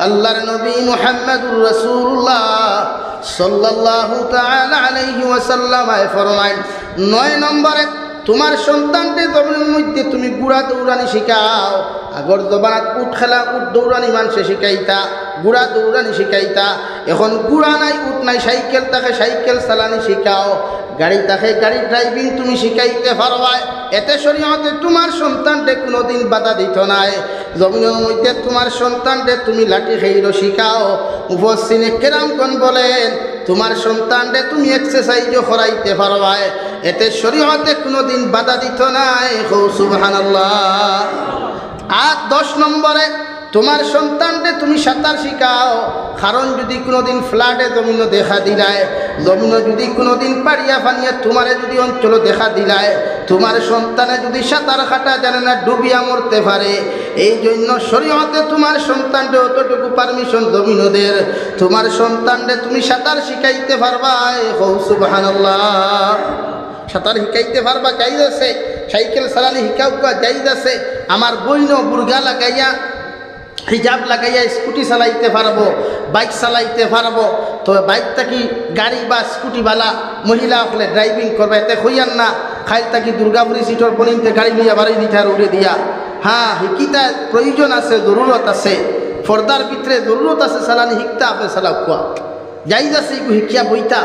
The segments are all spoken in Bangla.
আল্লাহর নবী মুহাম্মদুর রাসূলুল্লাহ সাল্লাল্লাহু তাআলা আলাইহি ওয়াসাল্লাম ফরমায় 9 নম্বরে তোমার সন্তানকে জমিনের মধ্যে তুমি গুড়া দৌড়ানি শিখাও। আগর জবানাত উঠ খেলা উঠ দৌড়ানি মানুষে শিখাইতা, গুড়া দৌড়ানি শিখাইতা। এখন গুড়া নাই উঠ নাই, সাইকেল থাকে সাইকেল চালানি শিখাও, গাড়ি থাকে গাড়ি ড্রাইভিং তুমি শিখাইতে পারবা। এতে শরীয়তে তোমার সন্তানকে কোনোদিন বাধা দিত নাই। জমিনের মধ্যে তোমার সন্তানকে তুমি লাঠি খাইরো শিখাও। মুফাসসিরে কেরামগণ বলেন তোমার সন্তানকে তুমি এক্সারসাইজও করাইতে পারবা। এতে শরীয়তে কোনোদিন বাধা দিত নাই। সুবহানাল্লাহ। আর 10 নম্বরে তোমার সন্তানকে তুমি সাঁতার শিখাও। কারণ যদি কোনোদিন ফ্লাডে জমিন দেখা দিলায়, জমিন যদি কোনোদিন পাড়িয়া ফানিয়া তোমারে যদি অঞ্চল দেখা দিলায়, তোমার সন্তানে যদি সাঁতার কাটা জানে না ডুবিয়া মরতে পারে। এই জন্য শরীয়তে তোমার সন্তানকে অতটুকু পারমিশন জমিনদের, তোমার সন্তানকে তুমি সাঁতার শিখাইতে পারবা। সুবহানাল্লাহ। সাঁতার শিখাইতে পারবা, জায়েজ আছে। সাইকেল চালানি শিখাও জায়েজ আছে। আমার বইন বুর্গা লাগাইয়া হিজাব লাগাইয়া স্কুটি চালাইতে পারবো, বাইক চালাইতে পারবো। তবে বাইক থাকি গাড়ি বা স্কুটিওয়ালা মহিলা হলে ড্রাইভিং করবে, এতে হইয়ান না খাইল থাকি দুর্গাপুরি সিটর পনিতে গাড়ি নিয়ে বাড়ি দিতে আর উড়ে দিয়া। হ্যাঁ শিকিতা প্রয়োজন আছে, জরুরত আছে, ফর্দার ভিতরে জরুরত আছে। চালানি শিখতা আপনি চালাও কোয়া জায়েজ আছে। শিক্ষা বইতা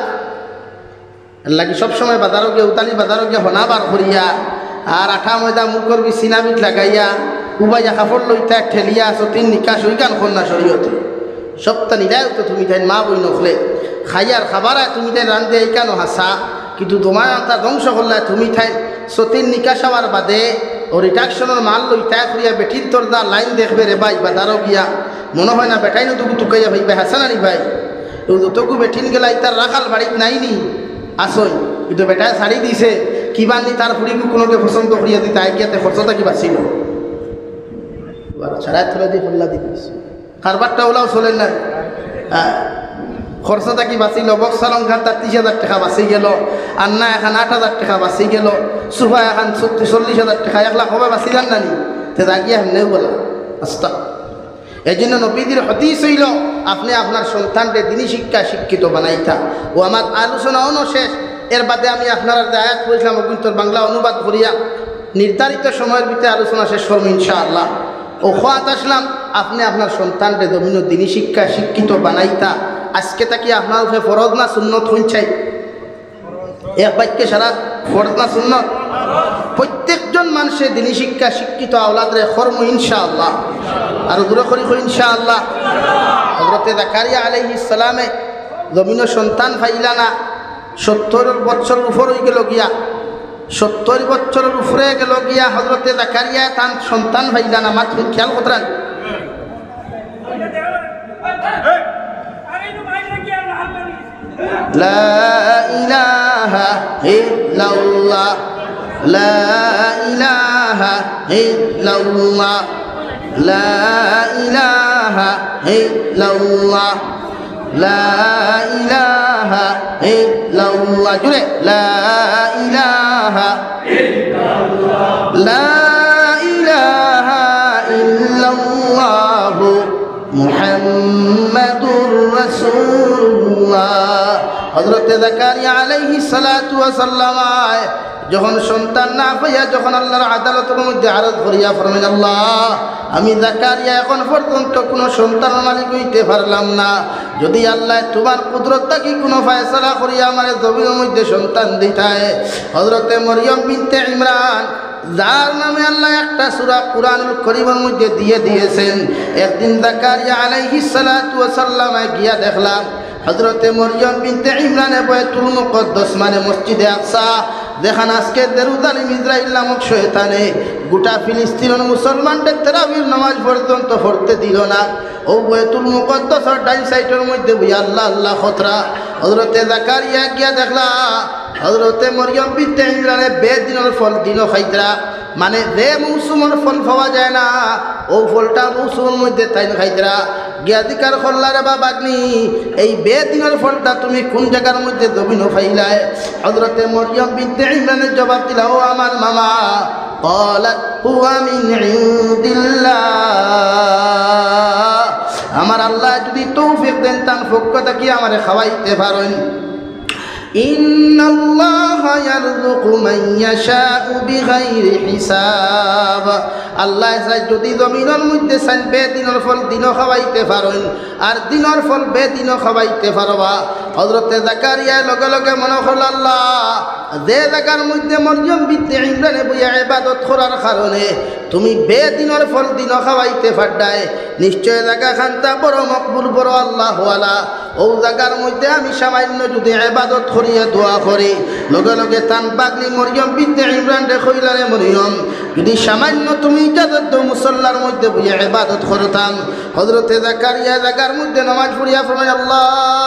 লাগি সবসময় বাজারও গিয়ে উতানি বাজারও গিয়ে হনাবার করিয়া আর আঠা ময়দা মুখর বি সিনামিট লাগাইয়া উবাইয়া কাপড় লইতা ঠেলিয়া সতীন নিকাশ ওইখান কন্যা শরীয়তে সপ্তাহ নিরায় তো তুমি তাই মা বই নখলে খাইয়ার খাবারা তুমি তাই রান্ধে এইখানো হাসা। কিন্তু তোমার তা ধ্বংস করলে তুমি ঠাই সতীন নিকাশ হওয়ার বাদে ও রিটাকশনের মাল লইতা করিয়া বেঠির তোরদা লাইন দেখবে রে ভাই বাজারও গিয়া মনে হয় না বেটাই নতুকু টুকাইয়া ভাই ভাই হাসা নানি ভাই যতকু বেঠিন গেলাই তার রাখাল বাড়িত নাইনি আসই। কিন্তু বেটায় শাড়ি দিছে কি বান্ধি তার ফুড়িকে কোনোকে পছন্দ করিয়া দিতে আইকিয়াতে খরচটা কি বাঁচিল ছাড়াই থলে দিয়ে ফল্লা দিস কারবারটা ওলাও চলেন না। খরচটা কি বাঁচিল। বক্সালং খান তার 30,000 টাকা বাঁচি গেল, আন্না এখন 8,000 টাকা বাঁচি গেল, সুফা এখন 40,000 টাকা, 1 লাখ হবে বাঁচি যান নানি তে দাগিয়া হেমনেও বলা আস্তা। এই জন্য নবীদের হাদিস হইল আপনি আপনার সন্তানকে দিনী শিক্ষা শিক্ষিত বানাইতা। ও আমার আলোচনা শেষ। এর বাদে আমি আপনারা আয়াত করেছিলাম অগুন্তর বাংলা অনুবাদ করিয়া নির্ধারিত সময়ের ভিতরে আলোচনা শেষ করবো ইনশাআল্লাহ। ও খোয়াত আসলাম আপনি আপনার সন্তানকে জমিন দিনী শিক্ষা শিক্ষিত বানাইতা। আজকে তাকে আপনার উপরে ফরজ না সুন্নত হইছাই? এক বাক্যে সারা ফরজ না সুন্নত? প্রত্যেকজন মানুষের দিনী শিক্ষা শিক্ষিত আওলাদরে কর্ম ইনশাআল্লাহ। আর দূরে করি ইনশাআল্লাহ। হযরতে জাকারিয়া আলাইহিস সালামে জমিন সন্তান পাইলা না, 70 বছর উপর হয়ে গেল গিয়া, 70 বছরের উপরে গেল গিয়া হযরতে জাকারিয়া তার সন্তান পাইলা না। মাত্র খেয়াল করতেন লা ইলাহা ইল্লাল্লাহ লা ইলাহা ইল্লাল্লাহ লা ইলাহা ইল্লাল্লাহ লা ইলাহা ইল্লাল্লাহ জুড়ে লা ইলাহা ইল্লাল্লাহ লা ইলাহা ইল্লাল্লাহ মুহাম্মাদুর রাসূলুল্লাহ। হযরতে জাকারিয়া আলাইহিস সালাতু ওয়াস সালাম যখন সন্তান না পাইয়া যখন আল্লাহর আদালতের মধ্যে আরজ করিয়া ফরমান আল্লাহ আমি জাকারিয়া এখন পর্যন্ত কোনো সন্তানের মালিক হইতে পারলাম না, যদি আল্লাহ তোমার কুদরত থাকি কোনো ফয়সালা করিয়া আমার জমিনের মধ্যে সন্তান দিতায়। হযরতে মরিয়ম বিনতে ইমরান যার নামে আল্লাহ একটা সূরা কুরআনুল কারীমের মধ্যে দিয়ে দিয়েছেন, একদিন জাকারিয়া আলাইহিস সালাতু ওয়াস সালাম গিয়া দেখলাম হযরতে মরিয়ম বিনতে ইমরানে বাইতুল মুকদ্দাস মানে মসজিদে আকসা দেখান আজকে জেরুজালেম ইসরাইল নামক শয়তানে গোটা ফিলিস্তিনের মুসলমানদের তারাবির নামাজ পর্যন্ত পড়তে দিল না। ও বাইতুল মুকদ্দাসের ডাইন সাইডের মধ্যে বই আল্লাহ আল্লাহ খতরা। হযরতে জাকারিয়া গিয়া দেখলা হযরতে মরিয়ম বিনতে ইমরানে বেদিনের ফল দিল খাইতরা, মানে যে মৌসুমের ফল পাওয়া যায় না ও ফলটা মৌসুমের মধ্যে তাই খাইতরা। জ্ঞাতিকার খল্লারে বাবাগ্নি এই বেদিনের ফলটা তুমি কোন জায়গার মধ্যে জমিন ফাইলায়? হযরতে মরিয়ম বিনতে ইমরানের জবাব দিলা ও আমার মামা قالت هو من عند الله আমার আল্লাহ যদি তৌফিক দেন তান পক্ষটা কি আমারে খাওয়াইতে পারেন ইন্নাল্লাহা ইয়ারযুকু মান ইয়াশাউ বিগাইরি হিসাব আল্লাহ চাই যদি জমিনের মধ্যে চান বেদিনের ফল দিনও খাওয়াইতে পারেন আর দিনের ফল বেদিনও খাওয়াইতে পারবা হযরতে জাকারিয়া লগে লগে মনে করল আল্লাহ যে জায়গার মধ্যে মরিয়ম বিনতে ইমরানে বইয়া ইবাদত করার কারণে তুমি বেদিনের ফল দিনও খাওয়াইতে পারদায় নিশ্চয় জায়গা খানটা বড় মকবুল বড় আল্লাহ ওয়ালা ও জায়গার মধ্যে আমি সামান্য যদি ইবাদত করিয়া দোয়া করি লগে লগে তান পাগলি মরিয়ম বিনতে ইমরান রে কইলারে মরিয়ম যদি সামান্য তুমি ইজাজত দাও মুসল্লার মধ্যে বইয়া ইবাদত করতাম হযরতে জাকারিয়া জায়গার মধ্যে নামাজ পড়িয়া ফরমায় আল্লাহ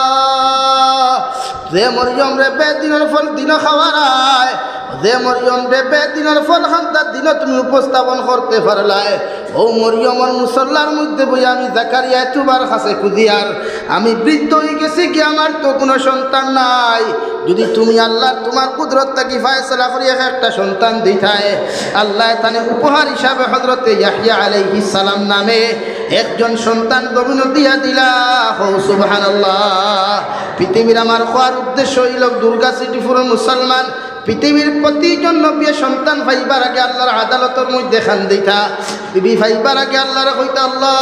যে মরিয়ম রে বেদিনের ফল দিনও খাওয়ারায় যে মরিয়ম রে বেদিনের ফল খান্তার দিনও তুমি উপস্থাপন করতে পারলাই ও মরিয়মর মুসল্লার মধ্যে বই আমি জাকারিয়া তোমার কাছে খুঁজিয়ার আমি বৃদ্ধ হয়ে গেছি কি আমার তো কোনো সন্তান নাই যদি তুমি আল্লাহ তোমার কুদরত থাকি ফয়সালা করিয়া একটা সন্তান দিতায় আল্লাহ তানে উপহার হিসাবে হযরতে ইয়াহইয়া আলাইহিস সালাম নামে একজন সন্তান জমিন দিয়া দিলা হো সুবহানাল্লাহ পৃথিবীর আমার কোয়ার উদ্দেশ্য হইল দুর্গা সিটিপুর মুসলমান পৃথিবীর প্রতিজন নবী সন্তান পাইবার আগে আল্লাহর আদালতের মধ্যে খান দিতা বিবি পাইবার আগে আল্লাহর কইতা আল্লাহ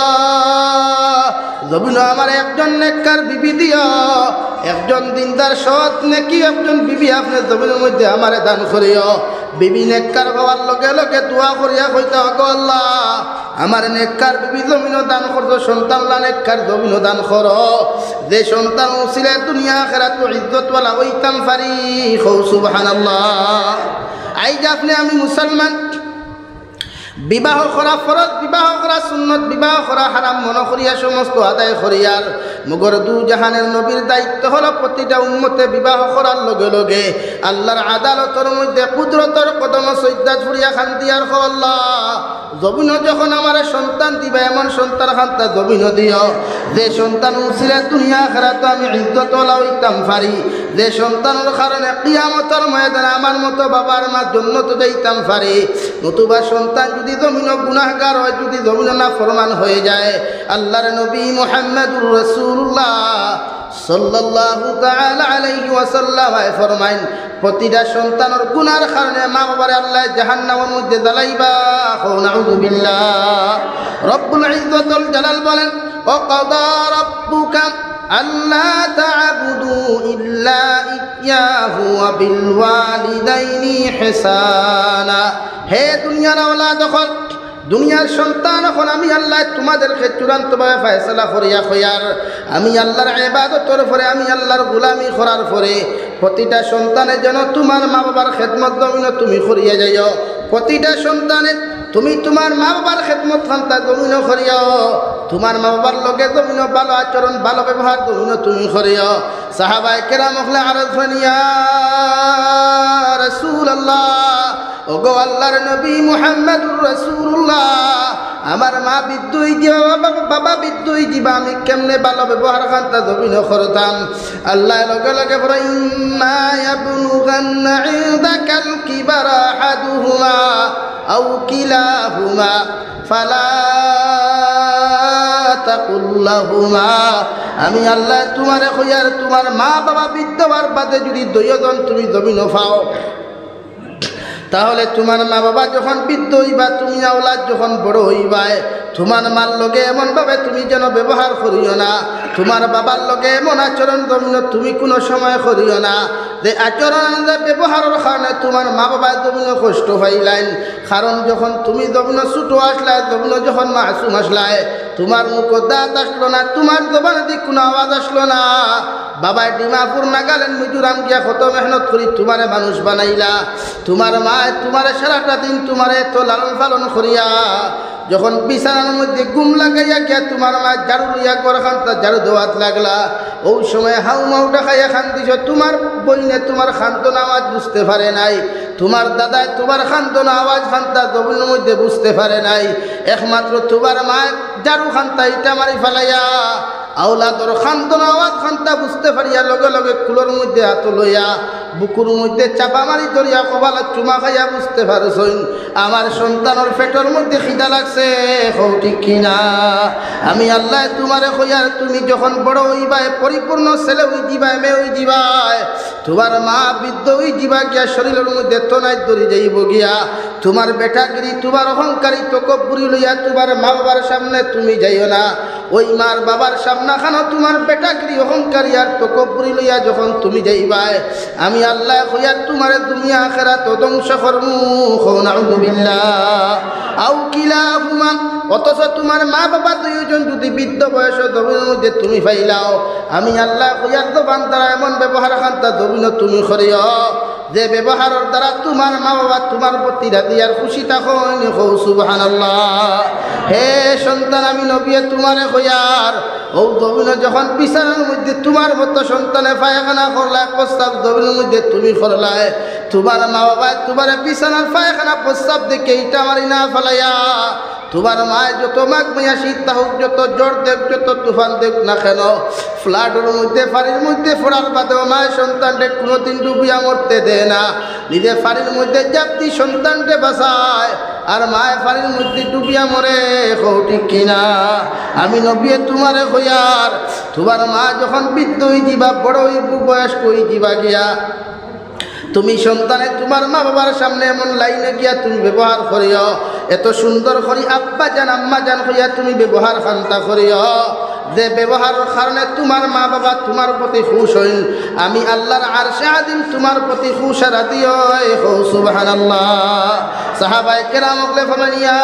জমিন আমার একজন নেককার বিবি দিও একজন দিনদার সৎ নেকি একজন বিবি আপনি জমিনের মধ্যে আমারে দান করিও বিবি নেককার হওয়ার লগে লগে দোয়া করিয়া কইতা গো আল্লাহ আমার নেককার বিবি জমিনও দান করতো সন্তান নেককার জমিনও দান করো যে সন্তান উসিলে দুনিয়া আখিরাত ইজ্জত ওয়ালা হইতাম পারি হো সুবহানাল্লাহ আইজ আপনি আমি মুসলমান বিবাহ করা ফরজ বিবাহ করা সুন্নত বিবাহ করা হারাম মনে করিয়া সমস্ত আদায় করিয়ার মগর দু জাহানের নবীর দায়িত্ব হলো প্রতিটা উম্মতে বিবাহ করার লগে লগে আল্লাহর আদালতের মধ্যে কুদরতের কদম সৈদাত ফুরিয়া খান দিয়ার আল্লাহ জমিন যখন আমার সন্তান দিবা এমন সন্তান খান্তা জমিন দিও যে সন্তান উসিলে দুনিয়া আখিরাত আমি ইজ্জত ওয়ালা হইতাম পারি যে সন্তানের কারণে কিয়ামতের ময়দানে আমার মতো বাবার মা জান্নাত যাইতাম পারি নতুবা সন্তান যদি জমিন গুনাহগার হয় যদি জমিন নাফরমান হয়ে যায় আল্লাহর নবী মুহাম্মদুর রাসূলুল্লাহ সাল্লাল্লাহু তাআলা আলাইহি ওয়াসাল্লাম ফরমাইন প্রতিটা সন্তানের গুনার কারণে মা বাবারে আল্লাহ জাহান্নামের মধ্যে জ্বালাইবা নাউযু বিল্লাহ রব্বুল ইজ্জতুল জালাল বলেন ওয়া কাদা রাব্বুকা আল্লা তা'বুদু ইল্লা ইয়্যাহু ওয়া বিল ওয়ালিদাইনি ইহসানা হে দুনিয়ার আওলাদ যখন দুনিয়ার সন্তান এখন আমি আল্লাহ তোমাদেরকে চূড়ান্তভাবে ফয়সালা করিয়া খয়ার আমি আল্লাহর ইবাদতের পরে আমি আল্লাহর গোলামি করার পরে প্রতিটা সন্তানের যেন তোমার মা বাবার খেদমত জমিন তুমি করিয়া যাইও প্রতিটা সন্তানের তুমি তোমার মা বাবার খেদমত খান্তা জমিন করিও তোমার মা বাবার লগে জমিন ভালো আচরণ ভালো ব্যবহার জমিন তুমি করিও সাহাবায়ে কেরাম হলে আরজ করিয়া রাসূলুল্লাহ ওগো আল্লাহর নবী মুহাম্মদুর রাসূলুল্লাহ আমার মা বিদ্যুই দিবা বাবা বিদ্যুই দিবা আমি কেমনে ভালো ব্যবহার খান্তা জমিন করতাম আল্লাহ লগে লগে বলে ইম্মা ইয়াবলুগান্না ইনদাকাল কিবারা আহাদুহুমা আও কিলাহুমা ফালা তাকুল লাহুমা আমি আল্লাহ তোমারে কইয়ার তোমার মা বাবা বিদ্যবার বাদে যদি দুইজন তুমি জমিন পাও তাহলে তোমার মা বাবা যখন বৃদ্ধ হইবা তুমি আওলাদ যখন বড় হইবাই তোমার মার লগে এমনভাবে তুমি যেন ব্যবহার করিও না তোমার বাবার লগে এমন আচরণ জমিন তুমি কোনো সময় করিও না যে আচরণ যে ব্যবহারের কারণে তোমার মা বাবা জমিন কষ্ট পাইলেন কারণ যখন তুমি জমিন ছোটো আসলাই জমিন যখন মাসুম আসলাই তোমার মুখ দাঁত আসলো না তোমার জবানের দিক কোনো আওয়াজ আসলো না বাবা ডিমাপুর নাগালেন মিজোরাম গিয়া কত মেহনত করি তোমারে মানুষ বানাইলা তোমার মা তোমারে সারাটা দিন তোমারে তো লালন পালন করিয়া যখন বিছানার মধ্যে ঘুম লাগাইয়া গিয়া তোমার মা ঝাড়ু লইয়া ঘর খান্তা ঝাড়ু দেওয়াত লাগলা ওই সময় হাউ মাউটা খাইয়া খান্দিছ তোমার বইনে তোমার খান্তন আওয়াজ বুঝতে পারে নাই তোমার দাদায় তোমার খান্তন আওয়াজ খান্তা জমিনের মধ্যে বুঝতে পারে নাই একমাত্র তোমার মা ঝাড়ু খান্তা ইটা মারি ফেলাইয়া আওলাদর খান্তন আওয়াজ খান্তা বুঝতে পারিয়া লগে লগে কুলোর মধ্যে হাত লইয়া বুকুর মধ্যে চাপা মারি ধরিয়া কপালত চুমা খাইয়া বুঝতে পারছইন আমার সন্তানের পেটের মধ্যে খিদা লাগছে হও ঠিক কিনা আমি আল্লাহ তোমারে কইয়ার তুমি যখন বড় হইবাই পরিপূর্ণ ছেলে হই দিবাই মেয়ে হই দিবাই তোমার মা বৃদ্ধ হই দিবা গিয়া শরীরের মধ্যে তনাই ধরি যাইব গিয়া তোমার বেটাগিরি তোমার অহংকারী তকব্বুরি লইয়া তোমার মা বাবার সামনে তুমি যাইও না ওই মার বাবার সামনা খানো তোমার বেটাগিরি অহংকারী আর তকব্বুরি লইয়া যখন তুমি যাইবাই আমি আল্লাহ কইয়ার তোমার দুনিয়া আখিরাত ধ্বংস করমু নাউযু বিল্লাহ আও কিলাহুমা অথচ তোমার মা বাবা দুইজন যদি বৃদ্ধ বয়স দবিনের মধ্যে তুমি ফাইলাও আমি আল্লাহ কইয়ার তো বান্দারা এমন ব্যবহার খান্তা দবিন তুমি করিও যে ব্যবহারের দ্বারা তোমার মা বাবা তোমার প্রতি রাজি আর খুশি থাকুন সুবহানাল্লাহ হে সন্তান আমি নবী তোমারে কইয়ার ও দবিন যখন বিছানার মধ্যে তোমার মতো সন্তানে পায়খানা করলা প্রস্তাব দবিনের মধ্যে তুমি করলাই তোমার মা বাবা তোমার বিছানার পায়খানা প্রস্তাব দেখে ইটা মারি না ফেলাইয়া তোমার মায় যত মাঘ মাইয়া শীত হোক যত জ্বর দেখ যত তুফান দেখ না কেন ফ্লাডের মধ্যে ফাড়ির মধ্যে ফোড়ার বাদেও মায়ের সন্তানকে কোনোদিন ডুবিয়া মরতে দেয় না নিজে ফাড়ির মধ্যে জাতি সন্তানকে বাঁচায় আর মায়ের ফাড়ির মধ্যে ডুবিয়া মরে ঠিক কিনা আমি নবী তোমারে কইয়ার তোমার মা যখন বৃদ্ধ হয়ে যাবা বড় বয়স্ক হয়ে যাবা গিয়া তুমি সন্তানে তোমার মা বাবার সামনে এমন লাইনে গিয়া তুমি ব্যবহার করিও এত সুন্দর করি আব্বা জান আম্মা জান হইয়া তুমি ব্যবহার খান্তা করিও যে ব্যবহারের কারণে তোমার মা বাবা তোমার প্রতি খুশ হইল আমি আল্লাহর আরশে আযীম তোমার প্রতি খুশ আর রাজি হয় সুবহানাল্লাহ সাহাবায়ে কেরাম বলে ফরমান ইয়া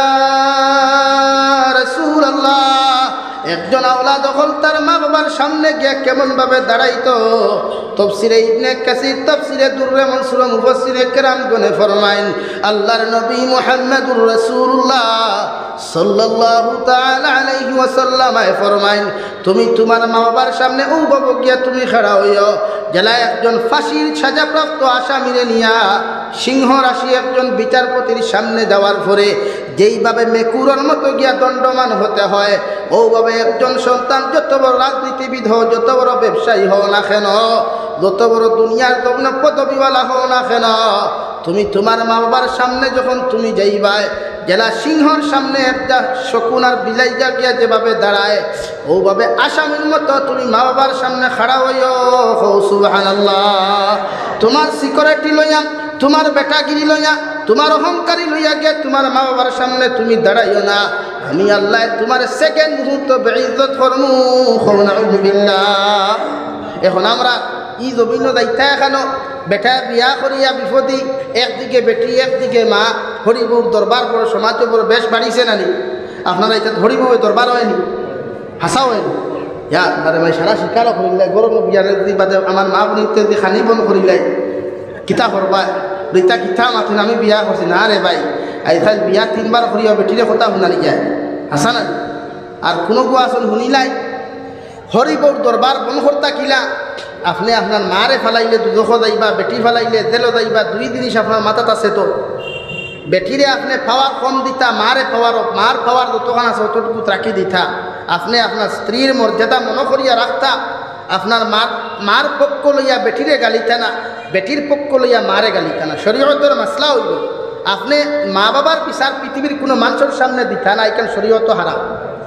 রাসূলুল্লাহ একজন আওলাদ যখন তার মা বাবার সামনে গিয়ে কেমন ভাবে দাঁড়াইতো তাফসীরে ইবনে কাসির তাফসীরে দুররে মনসুর মুফাসসিরে কেরাম গনে ফরমাইন আল্লাহর নবী মুহাম্মদুর রাসূলুল্লাহ সাল্লাল্লাহু তাআলা আলাইহি ওয়াসাল্লাম ফরমাইন তুমি তোমার মা বাবার সামনে ও বাবু গিয়া তুমি খাড়া হইও জেলা একজন ফাঁসির সাজাপ্রাপ্ত আসামিরে নিয়া সিংহ রাশি একজন বিচারপতির সামনে যাওয়ার পরে যেইভাবে মেকুরের মতো গিয়া দণ্ডমান হতে হয় ওভাবে একজন সন্তান যত বড় রাজনীতিবিদ হও যত বড় ব্যবসায়ী হও না কেন যত বড় দুনিয়ার পদবিওয়ালা হও না কেন তুমি তোমার মা বাবার সামনে যখন তুমি যাইবাই জেলা সিংহর সামনে একটা শকুন আর বিলাইয়া গিয়া যেভাবে দাঁড়ায় ওভাবে আসামির মতো তুমি মা বাবার সামনে খাড়া হইও সুবহানাল্লাহ তোমার সিকিউরিটি লইয়া তোমার বেটাগিরি লইয়া তোমার অহংকারী লইয়া গিয়া তোমার মা বাবার সামনে তুমি দাঁড়াইও না আমি আল্লাহ তোমার সেকেন্ড মুহূর্ত বেইজ্জত করমু নাউযু বিল্লাহ এখন আমরা ই জমিন দায়িত্ব এখানো বেটা বিয়া করিয়া বিপদী একদিকে বেটি একদিকে মা হরিবুর দরবার বড় সমাজ বড় বেশ বাড়িছে নানি আপনারা এটা হরিবুর দরবার হয়নি হাসা হয়নি ইয়ার আরে ভাই সারা শিকারও করিলাই গরম বিয়ারে দি বাদে আমার মা বোন ইত্যাদি খানি বন করিলাই কিতা করবা রিতা কিতা মাথুন আমি বিয়া করছি না রে ভাই আইসাল বিয়া 3 বার করিয়া বেটিরে কথা শুনানি যায় হাসা না আর কোনো গো আসল শুনিলাই হরিবুর দরবার বন করতা কিলা আপনি আপনার মারে ফেলাইলে দুধ যাইবা বেটি ফেলাইলে তেলও যাইবা দুই জিনিস আপনার মাথাত আছে তো বেটিরে আপনি পাওয়ার কম দিতা মারে পাওয়ার মার পাওয়ার যতক্ষণ আছে অতটুকু রাখি দিতা আপনি আপনার স্ত্রীর মর্যাদা মনে করিয়া রাখতা আপনার মার পক্ষ লইয়া বেটিরে গালিতা না বেটির পক্ষ লইয়া মারে গালিতা না শরীয়তের মাসলা হইল আপনি মা বাবার বিচার পৃথিবীর কোনো মানুষের সামনে দিতা না এখানে শরীয়ত হারাম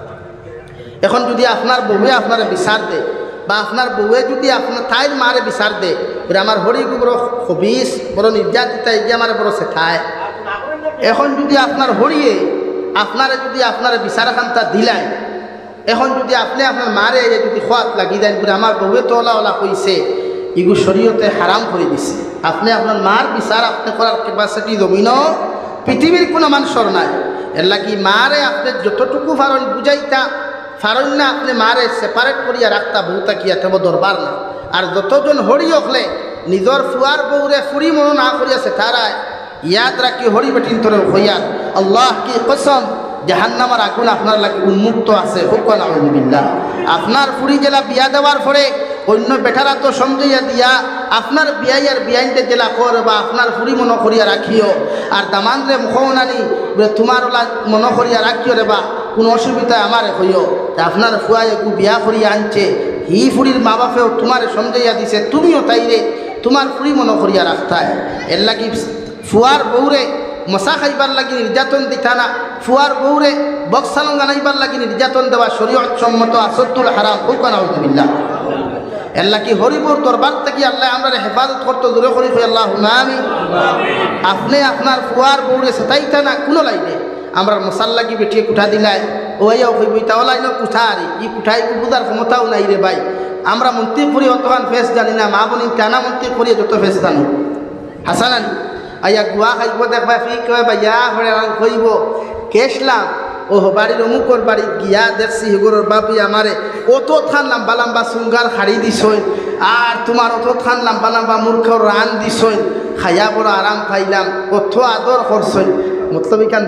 এখন যদি আপনার বউয়ে আপনার বিচার দেয় বা আপনার বউয়ে যদি আপনার তাইর মারে বিচার দেয় আমার হরিগু বড় খবিস বড় নির্যাতিতা এই যে আমার বড় শেখায় এখন যদি আপনার হরিয়ে আপনারে যদি আপনার বিচার খান্তা দিলাই এখন যদি আপনি আপনার মারে যদি খোয়াত লাগি দেন বলে আমার বউয়ে তো ওলা ওলা কইছে এগুলো শরীয়তে হারাম করে দিছে আপনি আপনার মার বিচার আপনি করার ক্যাপাসিটি জমিন পৃথিবীর কোনো মানুষের নাই এর লাগি মারে আপনি যতটুকু ফারণ বুঝাইতা ফারণ না আপনি মারে সেপারেট করিয়া রাখতা বউতা কিয়া তেব দরবার না আর যতজন হরি হলে নিজের ফুয়ার বউরে ফুরি মনো না করিয়া সেঠারায় ইয়াদ রাখি হরি বেটিন তোরে হইয়ার আল্লাহ কি কসম জাহান্নামের আগুন আপনার লাগে উন্মুক্ত আছে হুক্কা নাউযুবিল্লাহ আপনার ফুরি জেলা বিয়া দেওয়ার পরে অন্য বেটারা তো সমঝাইয়া দিয়া আপনার বিয়াই আর বিয়াইনতে জেলা কর বা আপনার ফুরি মনে করিয়া রাখিও আর দামানরে মুখনানি তোমার ওলা মনে করিয়া রাখিও রে বা কোনো অসুবিধা আমার হইও আপনার ফুয়া একটু বিয়া করিয়া আনছে হি ফুরির মা বাপেও তোমার সমঝাইয়া দিছে তুমিও তাইরে তোমার ফুরি মনে করিয়া রাখতায় এর লাগি ফুয়ার বউরে মশা খাইবার লাগি নির্যাতন দিতা না ফুয়ার বউরে বক্সালং আনাইবার লাগি নির্যাতন দেওয়া শরীয়ত সম্মত আসদ্দুল হারাম হুকানা আউযুবিল্লাহ এর লাগি হরিপুর দরবার থেকে আল্লাহ আমরা হেফাজত করতে দূরে করি আল্লাহুম্মা আমিন আপনি আপনার ফুয়ার বউরে সেটাইতা না কোনো লাইনে আমরা মশাল্লাকি বেটিয়ে কুঠা দিলাই ওয়াইয়াও কইব ইতাও লাইন কুঠা আরে ই কুঠাই বুঝার ক্ষমতাও নাই রে ভাই আমরা মন্ত্রী করি অতখান ফেস জানি না মা বনি টানা মন্ত্রী করি যত ফেস জানি হাসান আলী আইয়া গুয়া খাইব দেখবা ফি কয় ভাইয়া হরে কইব কেসলাম ও বাড়ির অমুকর বাড়ি গিয়া দেখছি হেগরের বাবি আমারে অত থান লম্বা লম্বা সুঙ্গার শাড়ি দিছই আর তোমার অত থান লম্বা লম্বা মূর্খর রান দিছই খাইয়া বড় আরাম পাইলাম অত আদর করছই মতলব ইকান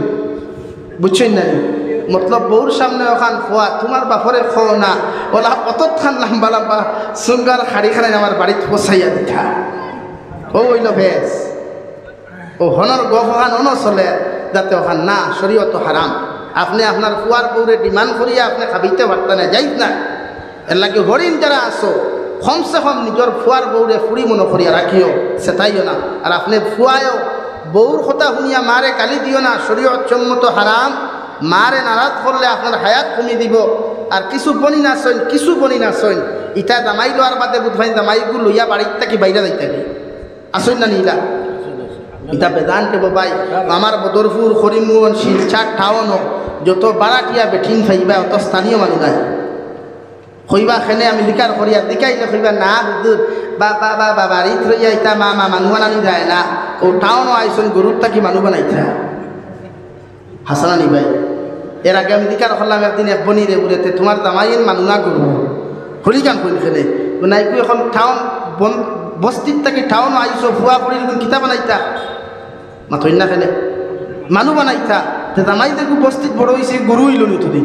বুঝছই না মতলব বউর সামনে ওখান খোয়া তোমার বাপরে খো না ওলা অত থান লম্বা লম্বা সুঙ্গার শাড়ি খানাই আমার বাড়িতে পচাইয়া দিঠা ও হইল ভেস ও হনর গফান অন চলে যাতে ওখান না শরীয়ত হারাম আপনি আপনার ফুয়ার বউরে ডিমান্ড করিয়া আপনি খাবিতে পারতেন না যাইত না এর লাগে হরিণ যারা আসো কমসে কম নিজের ফুয়ার বউরে ফুরি মনে করিয়া রাখিও সেটাইও না আর আপনি ফুয়ায়ও বউর কথা শুনিয়া মারে গালি দিও না শরীয়ত সম্মত হারাম মারে নারাজ করলে আপনার হায়াত কমি দিব আর কিছু বনি না সইন ইটা দামাই লোয়ার বাদে বুধবাই দামাইগুলো লইয়া বাড়ির থাকি বাইরে যাইতে আসইন না নিলা ইটা বেদান্তে বাবাই আমার বদরপুর করিমগঞ্জ শিলচর টাউনও যত বাড়াটিয়া বেঠিন ফাইবা অত স্থানীয় মানুষ নাই কইবা খেনে আমি লিকার করিয়া দিকাইলে কইবা না হুজুর বাবা বাবা বাড়িত রইয়া ইটা মা মানুষ বানানি যায় না ও টাউনও আইসন গরুর থাকি মানুষ বানাইতা হাসানানি ভাই এর আগে আমি দিকার করলাম একদিন এক বনিরে উড়েতে তোমার দামাইয়ের মানুষ না গরু হলি গান কইল খেলে নাই কই এখন টাউন বস্তির থাকি টাউনও আইসো ভুয়া করিল কিতা বানাইতা মাথই না খেলে মানুষ বানাইতা তে দামাই দেখু বস্তিত বড় হয়েছে গরু হইল নিতুদি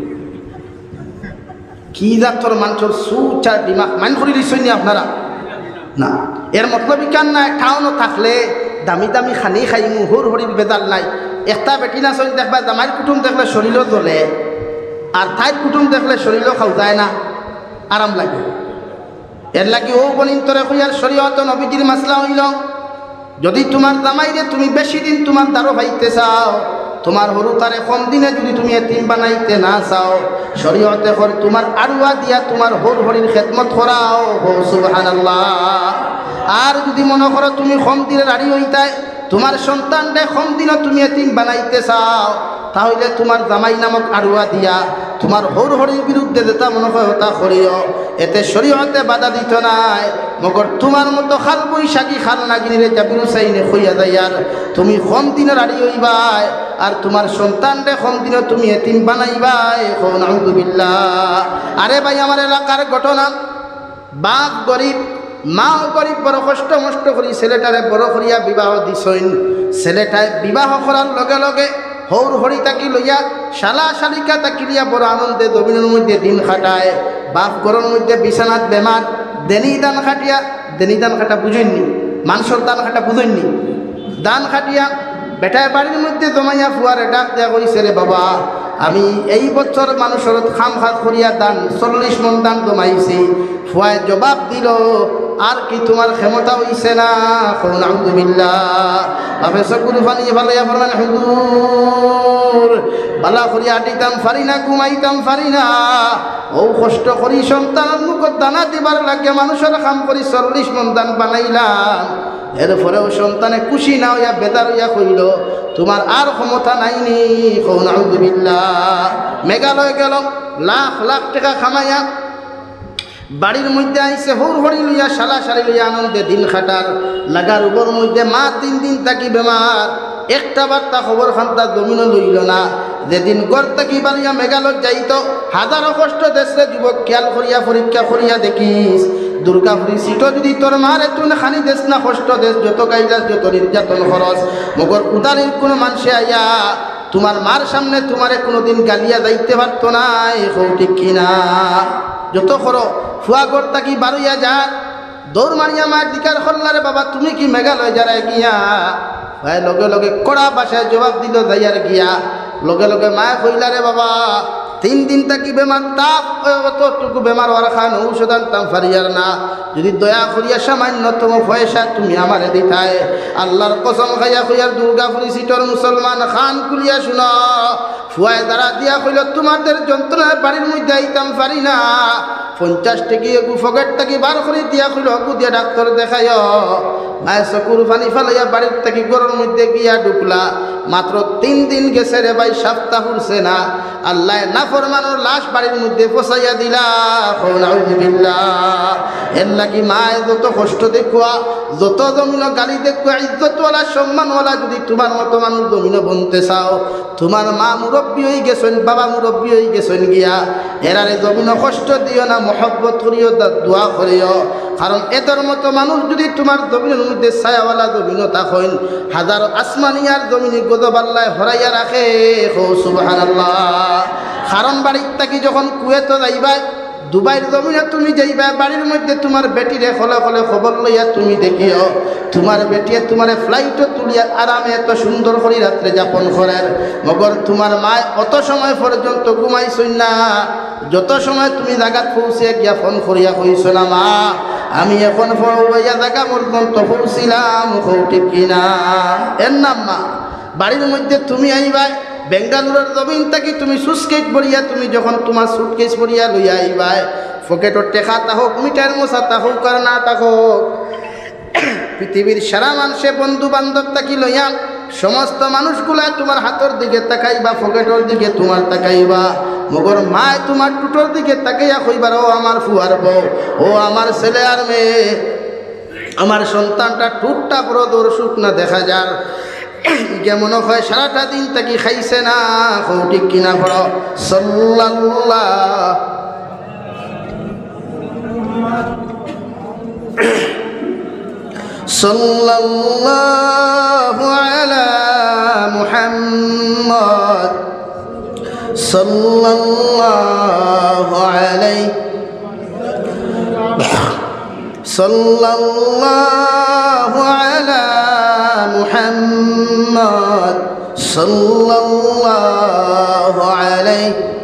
কি জাতর মানুষের সুচার ডিমাগ মান করি দিচ্ছেন আপনারা না এর মতলব ইকান নাই টাউনও থাকলে দামি দামি খানি খাইমু হর হরির বেদাল নাই একটা বেটি না চলি দেখবা দামাইর কুটুম দেখলে শরীরও জ্বলে আর তাইর কুটুম দেখলে শরীরও খাও যায় না আরাম লাগে এর লাগে ও বলিন তোরে কইয়ার শরীয়ত নবীজির মাসলা হইল যদি তোমার দামাইরে তুমি বেশি দিন তোমার দ্বারো ভাইতে চাও তোমার হরু তারে কম দিনে যদি তুমি এতিম বানাইতে না চাও শরীয়তে কর তোমার আরুয়া দিয়া তোমার হর হরির খেদমত করাও হো সুবহানাল্লাহ আর যদি মনে করো তুমি কম দিনে রাড়ি হইতাই তোমার সন্তানরে কম দিনে তুমি এতিম বানাইতে চাও তাহলে তোমার জামাই নামক আরুয়া দিয়া তোমার হর হরির বিরুদ্ধে যেটা মনে হয় হতা করিও এতে শরীয়তে বাধা দিত নাই মগর তোমার মতো খাল বৈশাখী খাল নাগিনীরে জাবিরু চাইনে হইয়া যাইয়ার তুমি কম দিনে রাড়ি হইবাই আর তোমার সন্তানরে কম দিনে তুমি এতিম বানাইবাই নাউযুবিল্লাহ আরে ভাই আমার এলাকার ঘটনা বাপ গরিব মাও গরিব বড় কষ্ট মষ্ট করি ছেলেটারে বড় করিয়া বিবাহ দিছইন ছেলেটায় বিবাহ করার লগে লগে হৌর হরি তাকি লইয়া শালা শালিকা তাকি লইয়া বড় আনন্দে জমিনের মধ্যে দিন খাটায় বাপ ঘরের মধ্যে বিছানাত বেমার দেনি দান খাটা বুঝেননি মানুষের দান খাটা বুঝেননি দান খাটিয়া বেটায় বাড়ির মধ্যে জমাইয়া ফুয়ারে ডাক দেওয়া কইছে রে বাবা আমি এই বছর মানুষের খাম খাত করিয়া দান 40 মন দান জমাইছি ফুয়ায় জবাব দিল আর কি তোমার ক্ষমতা হইছে না নাউযুবিল্লাহ বাপে চকুর পানি ভালাইয়া ফরমান হুজুর বালা করিয়া আটিতাম পারি না ঘুমাইতাম পারি না ও কষ্ট করি সন্তানের মুখত দানা দিবার লাগে মানুষের কাম করি 40 মন দান বানাইলাম এরপরেও সন্তানে খুশি না হইয়া বেদার হইয়া কইল তোমার আর ক্ষমতা নাইনি নাউযুবিল্লাহ মেঘালয় গেল লাখ লাখ টাকা খামাইয়া বাড়ির মধ্যে আইসে হৌর হরি লইয়া শালা শাড়ি লইয়া আনন্দে দিন খাটার লাগার উপর মধ্যে মা 3 দিন থাকি বেমার একটা বার্তা খবর খান্তা জমিনও লইল না যেদিন গড় থাকি বাড়িয়া মেঘালয় যাইত হাজারো কষ্ট দেশে যুবক খেয়াল করিয়া পরীক্ষা করিয়া দেখিস দুর্গাপুরী সিটও যদি তোর মারে তুই খানি দেশ না কষ্ট দেশ যত গাইলাস যত নির্যাতন খরচ মগর উদারির কোনো মানুষে আইয়া তোমার মার সামনে তোমারে কোনোদিন গালিয়া যাইতে পারতো না ঠিক কিনা যত করো ফুয়াগড় তাকি বারুইয়া যা দৌড় মারিয়া মার দিকার হল্লারে বাবা তুমি কি মেঘালয় যারা গিয়া ভাই লগে লগে কড়া ভাষায় জবাব দিল যাইয়ার গিয়া লগে লগে মায়ে কইলা রে বাবা 3 দিন থাকি বেমার তাপ অতটুকু বেমার ওর খান ঔষধ আনতাম ফারিয়ার না, যদি দয়া করিয়া সামান্যতম পয়সা তুমি আমারে দিতায়। আল্লাহর কসম খাইয়া কইয়ার দুর্গাপুরি সিটর মুসলমান খান কুলিয়া শুনো, ফুয়ায় দ্বারা দিয়া কইল তোমাদের যন্ত্রণায় বাড়ির মধ্যে আইতাম পারি না, 50 টাকি ফকেট টাকি বার করে দিয়া কইল দিয়া ডাক্তার দেখায়। মায়ের চকুর পানি ফালাইয়া বাড়ির থেকে ঘরের মধ্যে গিয়া ঢুকলা, মাত্র 3 দিন গেছে রে ভাই, সপ্তাহ উঠছে না, আল্লাহ নাফরমানোর লাশ বাড়ির মধ্যে পচাইয়া দিলা। এর লাগি মায় যত কষ্ট দেখুয়া, যত জমিন গালি দেখুয়া, ইজ্জতওয়ালা সম্মানওয়ালা যদি তোমার মতো মানুষ জমিন বনতে চাও, তোমার মা মুরব্বী হয়ে গেছেন, বাবা মুরব্বী হয়ে গেছেন গিয়া, এরারে জমিন কষ্ট দিও না, মহব্বত করিও, দোয়া করিও। কারণ এদের মতো মানুষ যদি তোমার জমিনের মধ্যে ছায়াওয়ালা জমিন থাকেন, হাজারো আসমানিয়ার জমিনে গজব আল্লাহ হরাইয়া রাখে। সুবহানাল্লাহ। কারণ বাড়ির থাকি যখন কুয়েত যাইবা, দুবাইয়ের জমিনে তুমি যাইবা, বাড়ির মধ্যে তোমার বেটিরে খলে খলে খবর লইয়া তুমি দেখিও, তোমার বেটিয়ে তোমার ফ্লাইটও তুলিয়া আরামে এত সুন্দর করে রাত্রে যাপন করেন, মগর তোমার মায় অত সময় পর্যন্ত ঘুমাইছই না, যত সময় তুমি জায়গাত পৌঁছে গিয়া ফোন করিয়া কইছ না মা আমি এখন পড়াইয়া জায়গা পর্যন্ত পৌঁছিলাম, ঠিক কিনা? এর নাম মা। বাড়ির মধ্যে তুমি আইবা, বেঙ্গালুরের জমিন থাকি তুমি সুটকেস ভরিয়া, তুমি যখন তোমার সুটকেস ভরিয়া লইয়া আইবাই, পকেটর টেকা তাহক, মিটার মশা তাহক আর না তাহক, পৃথিবীর সারা মানুষে বন্ধু বান্ধব থাকি লইয়া সমস্ত মানুষগুলা তোমার হাতের দিকে তাকাইবা, পকেটের দিকে তোমার তাকাইবা, মগর মায় তোমার টুটোর দিকে তাকাইয়া কইবার ও আমার ফুয়ার বউ, ও আমার ছেলে আর মেয়ে, আমার সন্তানটা টুটটা বড় দৌড় শুকনা দেখা যার, যেমন হয় সারাটা দিন তাকে খাইছে না, ঠিক কিনা? বড় সাল্লাল্লাহ সাল্লাল্লাহু আলা মুহাম্মদ সাল্লাল্লাহু আলাইহি সাল্লাল্লাহু আলা মুহাম্মদ সাল্লাল্লাহু আলাইহি